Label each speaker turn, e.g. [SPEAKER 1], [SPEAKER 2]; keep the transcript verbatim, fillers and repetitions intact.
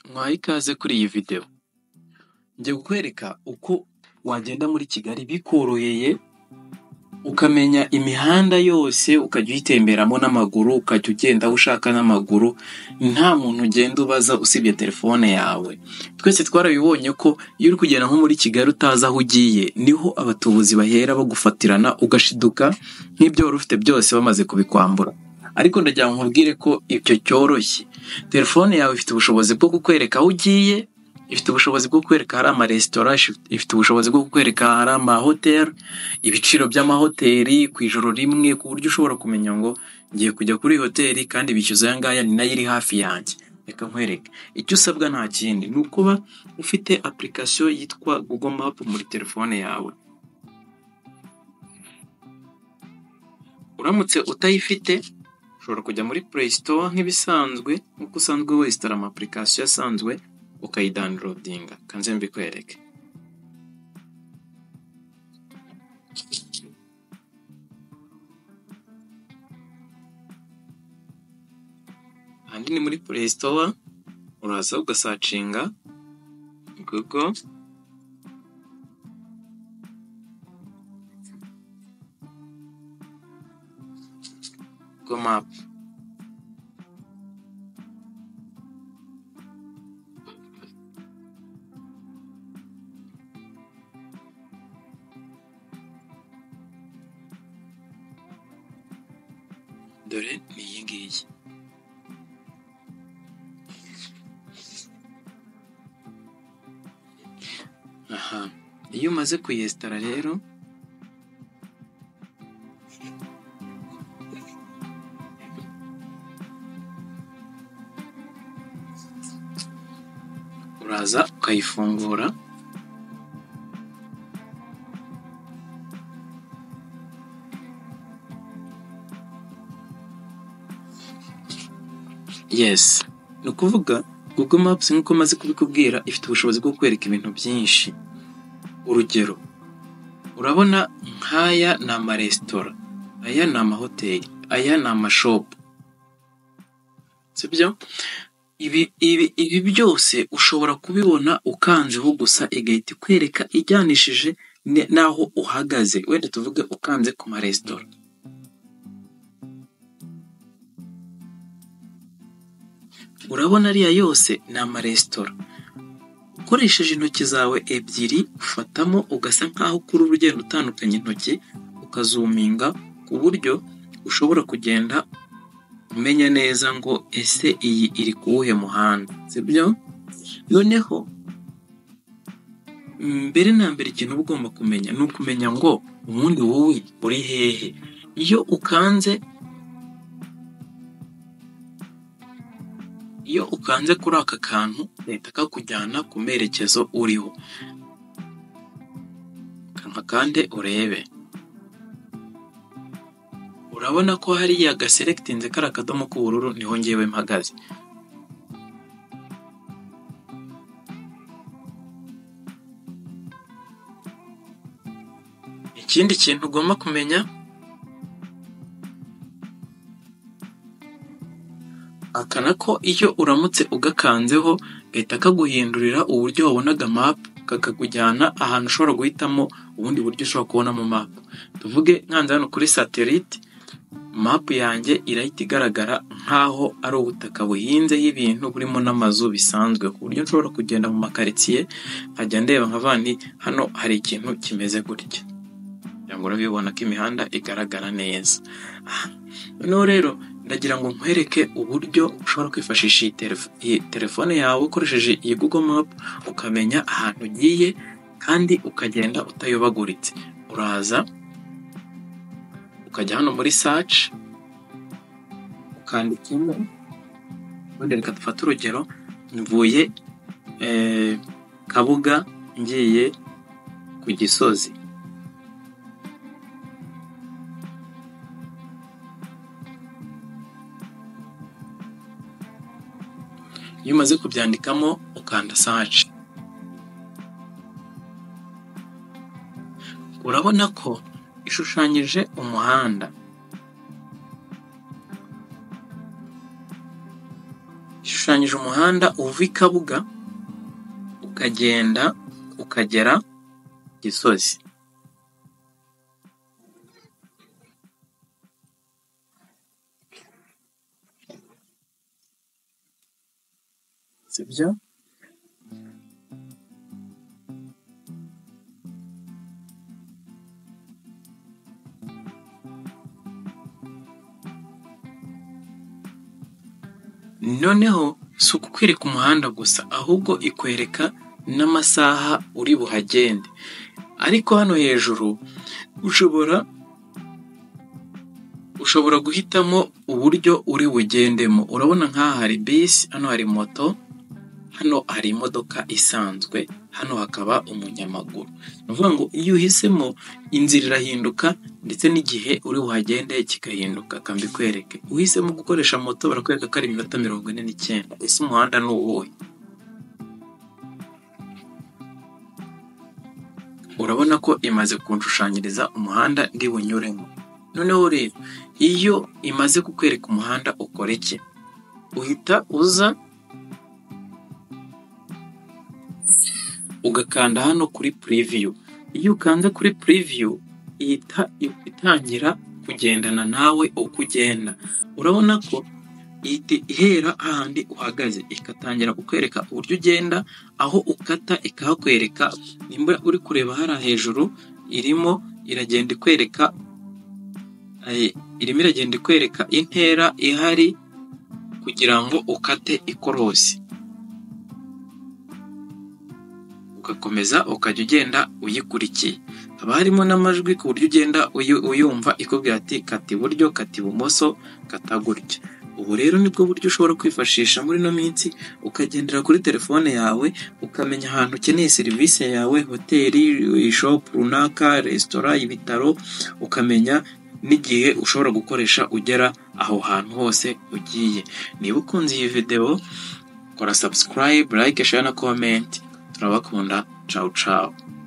[SPEAKER 1] Mwaha ikaze kuri iyi video. Ngiye kukwereka uko wagenda muri Kigali bikoroheye ukamenya imihanda yose ukajya uyitemberamo n'amaguru, ukajya ugenda aho ushaka n'amaguru, nta muntu ugenda ubaza usibye telefone yawe. Twese twarabibonye ko iyo uri kugenda nko muri Kigali utazi aho ugiye, niho abatubuzi bahera bagufatirana ugashiduka nk'ibyo wari ufite byose bamaze kubikwambura. Ariko ndagira ngo nkubwire ko ibyo cyoroshye. Telefone yawe ifite ubushobozi bwo kukwereka aho ugiye, ifite ubushobozi bwo kukwereka hari amaresitora, ifite ubushobozi bwo kukwereka hari amahoteli, ibiciro by'amahoteli ku ijoro rimwe, ku buryo ushobora kumenya ngo ngiye kujya kuri hoteli kandi bishyuza aya ngaya ni nayo iri hafi yanjye. Reka nkwereke. Icyo usabwa nta kindi ni ukuba ufite application yitwa Google Map muri telefone yawe. Uramutse utayifite ushobora kujya muri Play Store nk'ibisanzwe, nk'uko usanzwe wesitara ama application asanzwe ukayidownloadinga. Kanze mbikwereke. Handi ni muri Play Store, uraza ugasacinga Google Google Map. Dore ni iyi ngiyi. Aha, iyo umaze kuyesitara rero uraza ukayifungura. Yes, ni ukuvuga Google Maps nk'uko maze kubikubwira ifite ubushobozi bwo kwereka ibintu byinshi. Urugero, urabona nk'aya ni amaresitora, aya ni amahoteli, aya ni amashopu, sibyo? Ibi, ibi, ibi byose ushobora kubibona ukanzeho gusa igahita ikwereka ijyanishije n'aho uhagaze. Wenda tuvuge ukanze ku maresitora. Urabona ariya yose ni amaresitora. Ukoresheje intoki zawe ebyiri ufatamo ugasa nkaho ukura urugendo utandukanye intoki, ukazuminga ku buryo ushobora kugenda umenya neza ngo ese iyi iri kuwuhe muhanda, sibyo? Noneho mbere na mbere ikintu uba ugomba kumenya ni ukumenya ngo ubundi wowe uri hehe. Iyo ukanze iyo ukanze kuri aka kantu leta kakujyana ku merekezo uriho. Kanka kande urebe. Urabona ko hariya gaselectinze kari akadomo k'ubururu niho ngewe mpagaze. Ikindi kintu ugomba kumenya, akana ko iyo uramutse ugakanzeho gahita kaguhindurira uburyo wabonaga map, kakakujyana ahantu ushobora guhitamo ubundi buryo ushobora kubona mu map. Tuvuge nkanze hano kuri satellite, map yanjye irahita igaragara nkaho ari ubutaka buhinzeho ibintu burimo n'amazu bisanzwe, ku buryo nshobora kugenda mu makaritsiye nkajya ndeba nkavani hano hari ikintu kimeze gutya. Ngo urabibona ko imihanda igaragara neza. Noneho rero ndagira ngo nkwereke uburyo ushobora kwifashisha iyi telefone yawe ukoresheje iyi Google Map ukamenya ahantu ugiye kandi ukagenda utayobaguritse. Uraza ukajya hano muri search ukandikamo, wenda reka dufate urugero, mvuye eh, Kabuga ngiye ku Gisozi. Iyo umaze kubyandikamo ukanda search, urabona ko ishushanyije umuhanda. ishushanyije umuhanda uva i Kabuga ukagenda ukagera Gisozi. Sibyo? Noneho si ukukwereka umuhanda gusa, ahubwo ikwereka n'amasaha uri buhagende. Ariko hano hejuru ushobora ushobora guhitamo uburyo uri bugendemo. Urabona nk'aha hari bisi, hano hari moto, hano hari imodoka isanzwe, hano hakaba umunyamaguru. Ni ukuvuga ngo iyo uhisemo inzira irahinduka ndetse n'igihe uri buhagende kikahinduka. Kambikwereke, uhisemo gukoresha moto barakwereka ko ari iminota mirongo ine n'icyenda. Ese umuhanda ni uwuhe? Urabona ko imaze kunshushanyiriza umuhanda ndi bunyuremo. Noneho rero iyo imaze kukwereka umuhanda ukora iki? Uhita uza ugakanda hano kuri preview. Iyo ukanze kuri preview ihita itangira kugendana nawe uko ugenda. Urabona ko ihera ahandi uhagaze ikatangira kukwereka uburyo ugenda, aho ukata ikahakwereka. Nimba uri kureba hara hejuru irimo iragenda ikwereka irimo iragenda ikwereka intera ihari kugira ngo ukate ikorosi, ugakomeza ukajya ugenda uyikurikiye. Haba harimo n'amajwi ku buryo ugenda uyumva ikubwira ati kata iburyo, kata ibumoso, kata gutya. Ubu rero nibwo buryo ushobora kwifashisha muri no minsi, ukagendera kuri telefone yawe ukamenya ahantu ukeneye serivisi yawe, hoteli, shop runaka, resitora, ibitaro, ukamenya n'igihe ushobora gukoresha ugera aho hantu hose ugiye. Niba ukunze iyi video, kora subscribe, like, share na comment. Turabakunda. Ciao ciao.